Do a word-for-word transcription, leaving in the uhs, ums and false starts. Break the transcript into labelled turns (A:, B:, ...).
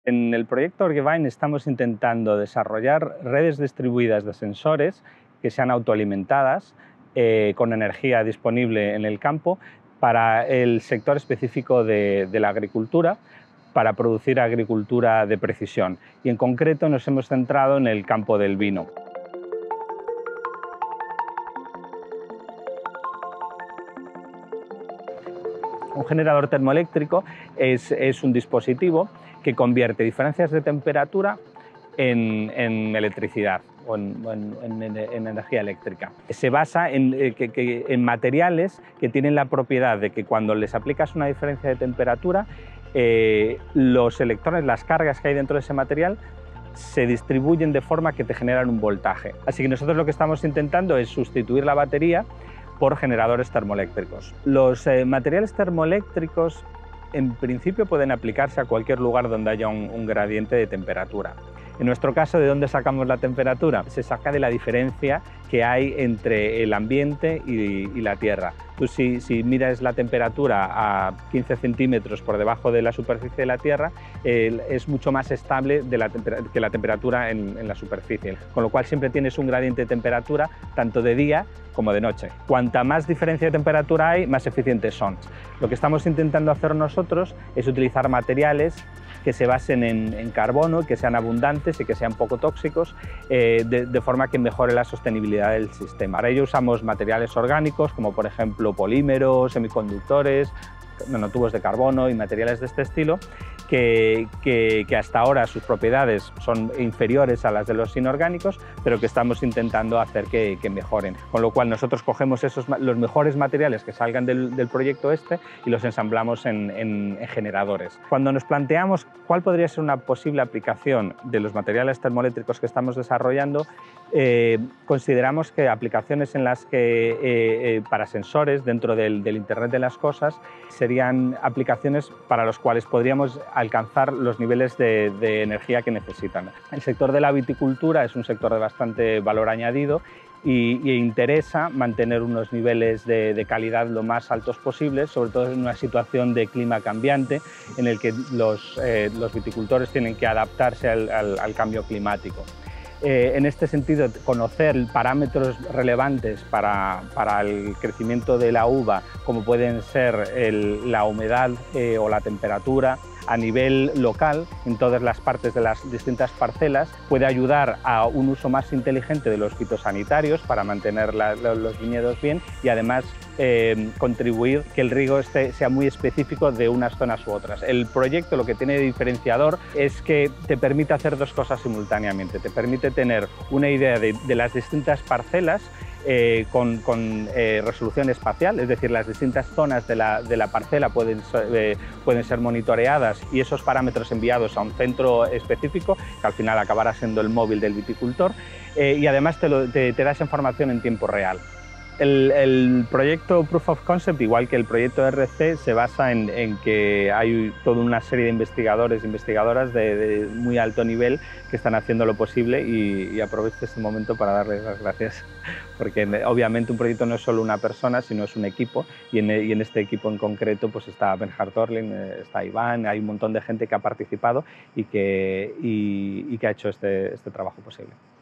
A: En el proyecto Orgebain estamos intentando desarrollar redes distribuidas de sensores que sean autoalimentadas eh, con energía disponible en el campo para el sector específico de, de la agricultura, para producir agricultura de precisión. Y en concreto nos hemos centrado en el campo del vino. Un generador termoeléctrico es, es un dispositivo que convierte diferencias de temperatura en, en electricidad o en, en, en, en energía eléctrica. Se basa en, eh, que, que, en materiales que tienen la propiedad de que cuando les aplicas una diferencia de temperatura, eh, los electrones, las cargas que hay dentro de ese material, se distribuyen de forma que te generan un voltaje. Así que nosotros lo que estamos intentando es sustituir la batería por generadores termoeléctricos. Los eh, materiales termoeléctricos en principio pueden aplicarse a cualquier lugar donde haya un, un gradiente de temperatura. En nuestro caso, ¿de dónde sacamos la temperatura? Se saca de la diferencia que hay entre el ambiente y, y la Tierra. Tú si, si miras la temperatura a quince centímetros por debajo de la superficie de la Tierra, eh, es mucho más estable de la que la temperatura en, en la superficie, con lo cual siempre tienes un gradiente de temperatura tanto de día como de noche. Cuanta más diferencia de temperatura hay, más eficientes son. Lo que estamos intentando hacer nosotros es utilizar materiales que se basen en, en carbono, que sean abundantes y que sean poco tóxicos, eh, de, de forma que mejore la sostenibilidad del sistema. Para ello usamos materiales orgánicos, como por ejemplo polímeros, semiconductores, nanotubos de carbono y materiales de este estilo, que, que, que hasta ahora sus propiedades son inferiores a las de los inorgánicos, pero que estamos intentando hacer que, que mejoren. Con lo cual nosotros cogemos esos, los mejores materiales que salgan del, del proyecto este y los ensamblamos en, en, en generadores. Cuando nos planteamos cuál podría ser una posible aplicación de los materiales termoeléctricos que estamos desarrollando, eh, consideramos que aplicaciones en las que eh, eh, para sensores dentro del, del Internet de las cosas serían aplicaciones para las cuales podríamos alcanzar los niveles de, de energía que necesitan. El sector de la viticultura es un sector de bastante valor añadido y, y interesa mantener unos niveles de, de calidad lo más altos posibles, sobre todo en una situación de clima cambiante en el que los, eh, los viticultores tienen que adaptarse al, al, al cambio climático. Eh, en este sentido, conocer parámetros relevantes para, para el crecimiento de la uva, como pueden ser el, la humedad eh, o la temperatura, a nivel local, en todas las partes de las distintas parcelas, puede ayudar a un uso más inteligente de los fitosanitarios para mantener la, los viñedos bien y además eh, contribuir que el riego este sea muy específico de unas zonas u otras. El proyecto lo que tiene de diferenciador es que te permite hacer dos cosas simultáneamente. Te permite tener una idea de, de las distintas parcelas Eh, con, con eh, resolución espacial, es decir, las distintas zonas de la, de la parcela pueden, eh, pueden ser monitoreadas y esos parámetros enviados a un centro específico, que al final acabará siendo el móvil del viticultor, eh, y además te, lo, te, te da esa información en tiempo real. El, el proyecto Proof of Concept, igual que el proyecto R C, se basa en, en que hay toda una serie de investigadores e investigadoras de, de muy alto nivel que están haciendo lo posible y, y aprovecho este momento para darles las gracias, porque obviamente un proyecto no es solo una persona, sino es un equipo y en, y en este equipo en concreto pues está Bernhard Orling, está Iván, hay un montón de gente que ha participado y que, y, y que ha hecho este, este trabajo posible.